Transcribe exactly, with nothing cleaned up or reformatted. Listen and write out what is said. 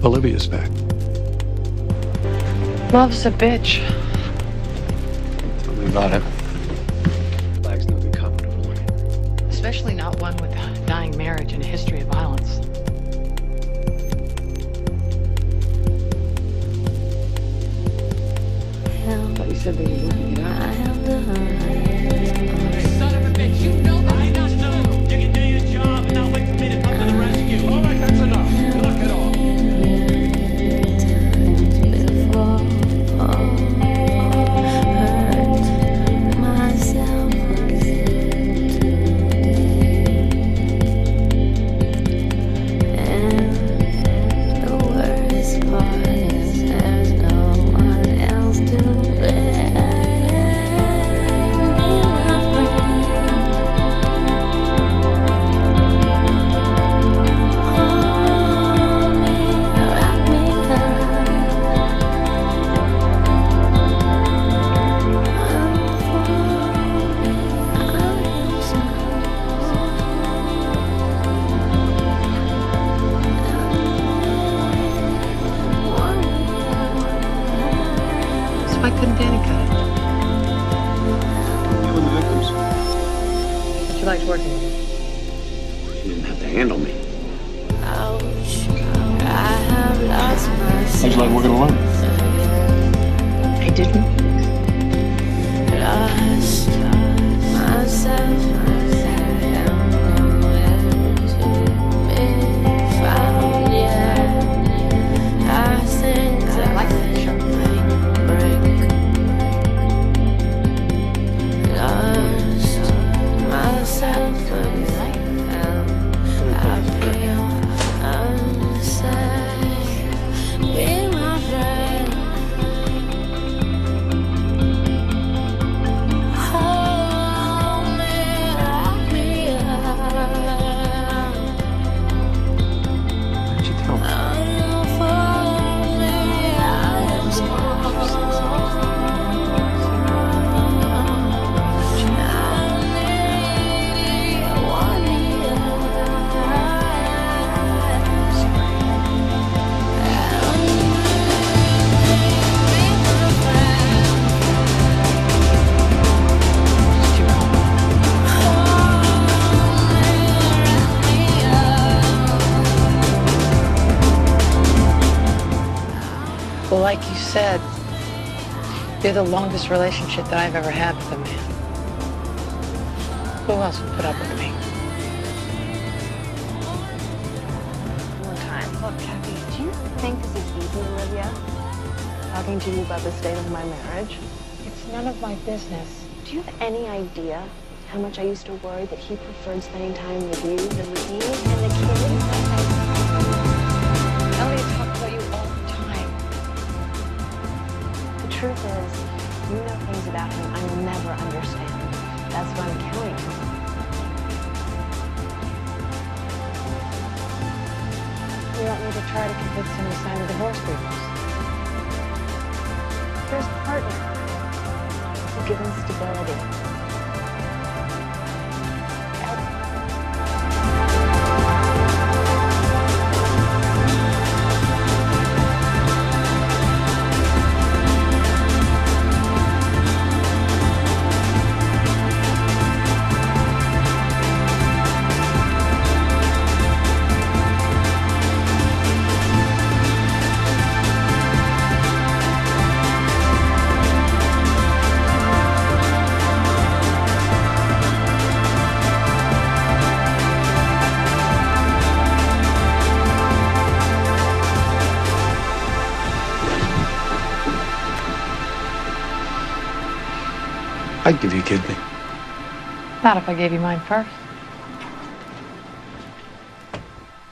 Olivia's back. Love's a bitch. Tell me about it. Flag's no good cop to avoid. Especially not one with a dying marriage and a history of violence. I thought you said that you wanted to get out. Hey, son of a bitch, you know that I not know. You can do your job and not wait for me to come to the rescue. All right, that's enough. Knock it off. Why couldn't Danny cut it? You and the victims. She liked working with me. She didn't have to handle me. How'd you like working alone? I didn't. Lost myself. Well, like you said, you're the longest relationship that I've ever had with a man. Who else would put up with me? One time. Look, Kathy, do you think this is easy, Olivia? Talking to you about the state of my marriage? It's none of my business. Do you have any idea how much I used to worry that he preferred spending time with you than with me and the kids? Elliot talks about you all the time. The truth is, you know things about him I will never understand. That's why I'm killing him. You want me to try to convince him to sign the divorce papers? You're his partner. You give him stability. I'd give you a kidney. Not if I gave you mine first.